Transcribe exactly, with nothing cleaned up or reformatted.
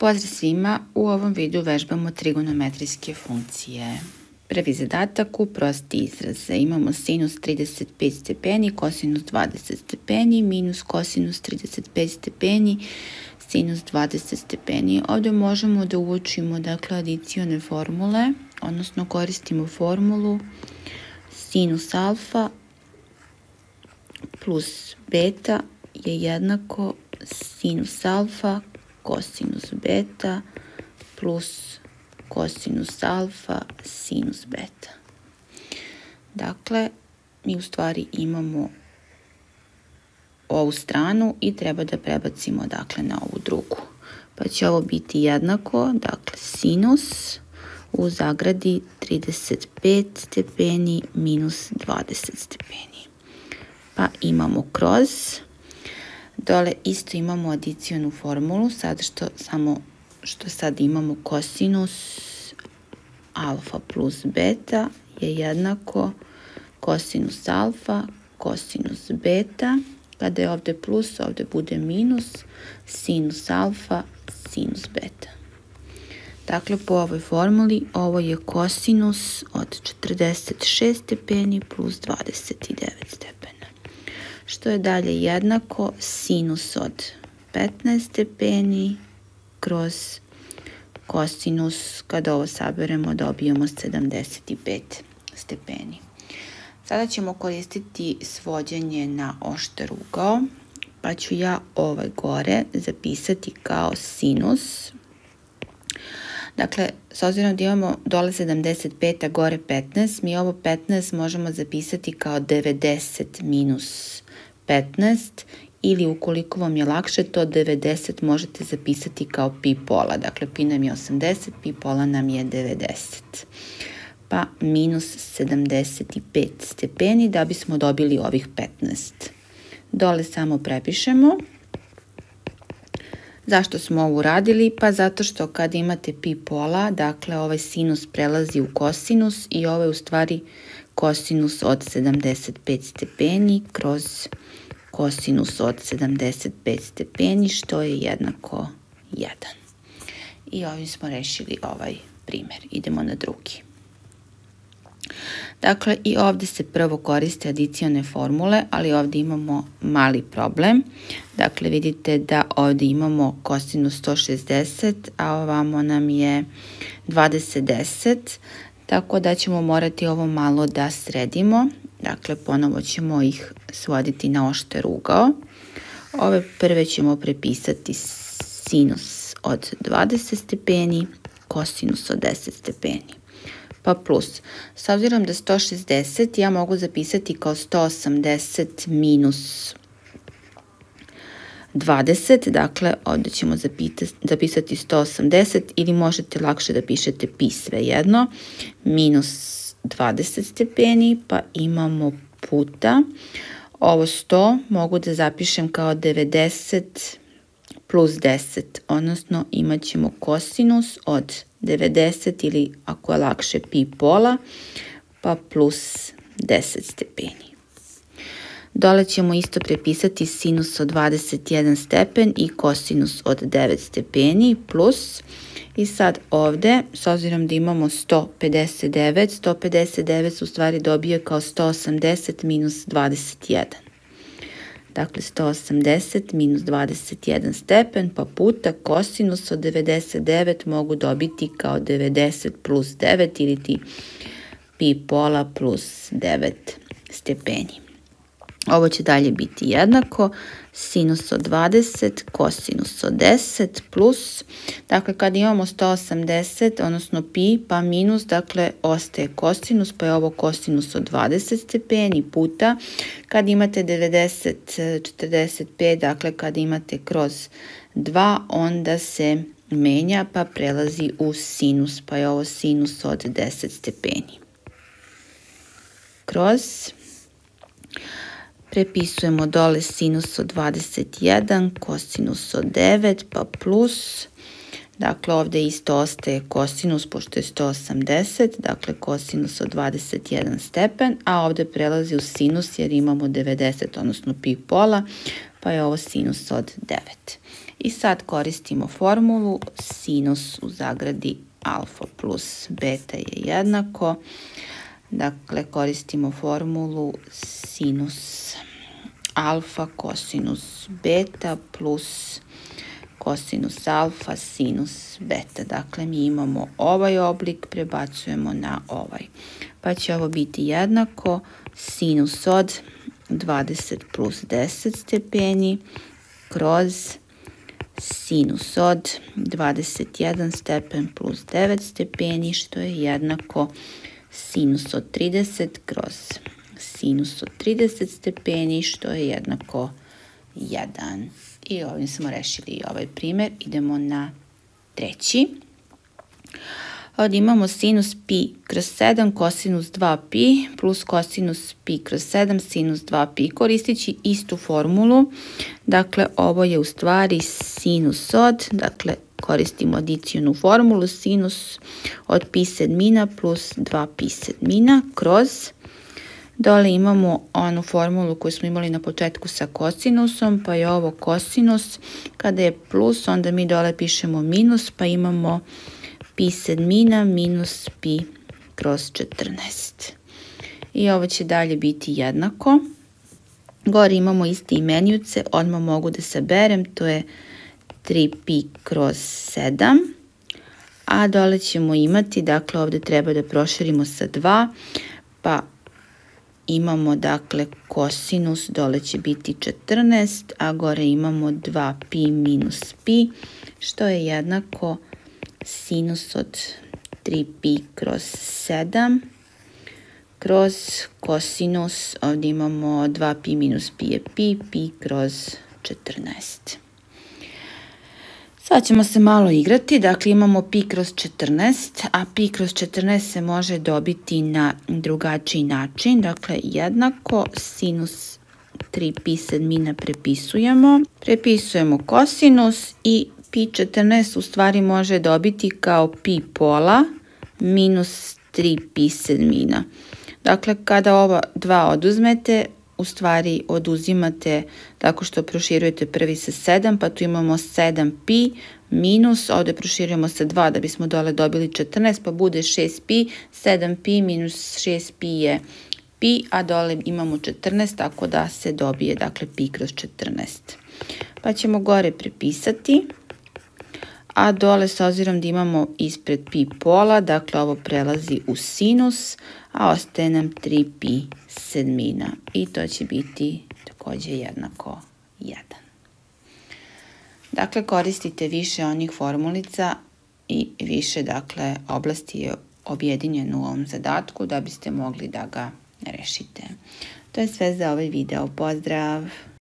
Pozdrav svima, u ovom videu vežbamo trigonometrijske funkcije. Prvi zadatak u prosti izraze. Imamo sinus trideset pet stepeni, kosinus dvadeset stepeni, minus kosinus trideset pet stepeni, sinus dvadeset stepeni. Ovdje možemo da uočimo dakle adicione formule, odnosno koristimo formulu sinus alfa plus beta je jednako sinus alfa kosinus beta plus kosinus alfa sinus beta. Dakle, mi u stvari imamo ovu stranu i treba da prebacimo dakle na ovu drugu. Pa će ovo biti jednako, dakle sinus u zagradi trideset pet stepeni minus dvadeset stepeni. Pa imamo kroz. Dole isto imamo adicionu formulu, sad što samo što sad imamo kosinus alfa plus beta je jednako kosinus alfa kosinus beta. Kada je ovdje plus, ovdje bude minus sinus alfa sinus beta. Dakle, po ovoj formuli ovo je kosinus od četrdeset šest stepeni plus dvadeset devet stepena. Što je dalje jednako sinus od petnaest stepeni kroz kosinus, kada ovo saberemo dobijemo sedamdeset pet stepeni. Sada ćemo koristiti svođenje na oštar ugao, pa ću ja ovaj gore zapisati kao sinus. Dakle, s obzirom da imamo dole sedamdeset pet, a gore petnaest, mi ovo petnaest možemo zapisati kao devedeset minus petnaest, ili ukoliko vam je lakše, to devedeset možete zapisati kao pi pola. Dakle, pi nam je osamdeset, pi pola nam je devedeset. Pa minus sedamdeset pet stepeni da bismo dobili ovih petnaest. Dole samo prepišemo. Zašto smo ovo uradili? Pa zato što kad imate pi pola, dakle ovaj sinus prelazi u kosinus i ovo je u stvari kosinus od sedamdeset pet stepeni kroz kosinus od sedamdeset pet stepeni, što je jednako jedan. I ovim smo rešili ovaj primjer. Idemo na drugi. Dakle, i ovdje se prvo koriste adicione formule, ali ovdje imamo mali problem. Dakle, vidite da ovdje imamo kosinus sto šezdeset, a ovamo nam je dvadeset deset, tako da ćemo morati ovo malo da sredimo. Dakle, ponovo ćemo ih svoditi na oštar ugao. Ove prve ćemo prepisati sinus od dvadeset stepeni, kosinus od deset stepeni. Pa plus, s obzirom da sto šezdeset ja mogu zapisati kao sto osamdeset minus dvadeset, dakle ovdje ćemo zapisati sto osamdeset ili možete lakše da pišete pi svejedno, minus dvadeset stepeni, pa imamo puta, ovo sto mogu da zapišem kao devedeset plus deset, odnosno imat ćemo kosinus od devedeset ili ako je lakše pi pola, pa plus deset stepeni. Dole ćemo isto prepisati sinus od dvadeset jedan stepen i kosinus od devet stepeni plus, i sad ovdje, s obzirom da imamo sto pedeset devet, sto pedeset devet se u stvari dobije kao sto osamdeset minus dvadeset jedan. Dakle, sto osamdeset minus dvadeset jedan stepen, pa puta kosinus od devedeset devet mogu dobiti kao devedeset plus devet ili ti pi pola plus devet stepeni. Ovo će dalje biti jednako sinus od dvadeset, kosinus od deset plus, dakle kad imamo sto osamdeset, odnosno pi, pa minus, dakle ostaje kosinus, pa je ovo kosinus od dvadeset stepeni puta, kad imate devedeset, četrdeset pet, dakle kad imate kroz dva, onda se menja pa prelazi u sinus, pa je ovo sinus od deset stepeni. Kroz... Prepisujemo dole sinus od dvadeset jedan, kosinus od devet, pa plus, dakle ovdje isto ostaje kosinus pošto je sto osamdeset, dakle kosinus od dvadeset jedan stepen, a ovdje prelazi u sinus jer imamo devedeset, odnosno pi pola, pa je ovo sinus od devet. I sad koristimo formulu sinus u zagradi alfa plus beta je jednako. Dakle, koristimo formulu sinus alfa kosinus beta plus kosinus alfa sinus beta. Dakle, mi imamo ovaj oblik, prebacujemo na ovaj. Pa će ovo biti jednako sinus od dvadeset plus deset stepeni kroz sinus od dvadeset jedan stepen plus devet stepeni, što je jednako sinus od trideset kroz sinus od trideset stepeni, što je jednako jedan. I ovim smo rešili i ovaj primjer. Idemo na treći. Ovdje imamo sinus pi kroz sedam kosinus dva pi plus kosinus pi kroz sedam sinus dva pi, koristeći istu formulu. Dakle, ovo je u stvari sinus od, dakle, koristimo adicijonu formulu, sinus od pi sedmina plus dva pi sedmina kroz, dole imamo onu formulu koju smo imali na početku sa kosinusom, pa je ovo kosinus, kada je plus, onda mi dole pišemo minus, pa imamo pi sedmina minus pi kroz četrnaest. I ovo će dalje biti jednako. Gore imamo iste imenjuce, odmah mogu da saberem, to je tri pi kroz sedam, a dole ćemo imati, dakle ovdje treba da proširimo sa dva, pa imamo dakle kosinus, dole će biti četrnaest, a gore imamo dva pi minus pi, što je jednako sinus od tri pi kroz sedam kroz kosinus, ovdje imamo dva pi minus pi je pi, pi kroz četrnaest. Sad ćemo se malo igrati, dakle imamo pi kroz četrnaest, a pi kroz četrnaest se može dobiti na drugačiji način, dakle jednako sinus tri pi sedmina prepisujemo, prepisujemo kosinus i pi četrnaest u stvari može dobiti kao pi pola minus tri pi sedmina. Dakle, kada ova dva oduzmete, u stvari oduzimate tako što proširujete prvi sa sedam, pa tu imamo sedam pi minus, ovdje proširujemo sa dva da bismo dole dobili četrnaest, pa bude šest pi, sedam pi minus šest pi je pi, a dole imamo četrnaest, tako da se dobije dakle pi kroz četrnaest. Pa ćemo gore prepisati, a dole s obzirom da imamo ispred pi pola, dakle ovo prelazi u sinus, a ostaje nam tri pi sedmina i to će biti također jednako jedan. Dakle, koristite više onih formulica i više dakle oblasti je objedinjeno u ovom zadatku da biste mogli da ga rešite. To je sve za ovaj video. Pozdrav!